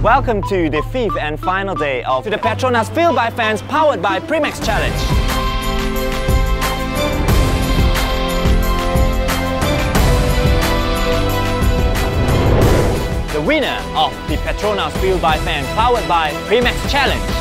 Welcome to the 5th and final day of the PETRONAS Fuelled by Fans powered by PRIMAX Challenge. The winner of the PETRONAS Fuelled by Fans powered by PRIMAX Challenge